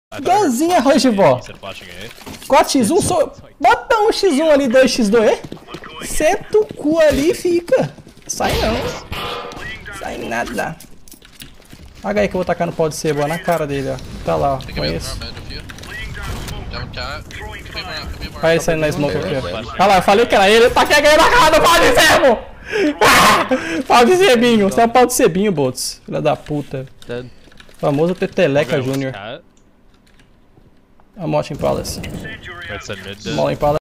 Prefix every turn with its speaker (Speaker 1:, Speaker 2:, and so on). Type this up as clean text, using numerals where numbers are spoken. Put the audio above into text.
Speaker 1: Igualzinha Rojibó. 4x1, bota um x1 ali, 2x2. Senta o cu ali e fica. Sai não. Sai nada. Olha aí que eu vou tacar no pau de cebola na cara dele, ó. Tá lá, ó. Conheço. Olha ele saindo na smoke aqui, ó. Olha lá, eu falei que era ele. Eu taquei ganhando na cara do pau de cebo! Pau de cebinho. Você é um pau de cebinho, Bots. Filha da puta. Famoso Teteleca Júnior. I'm watching Palace. Mauling Palace.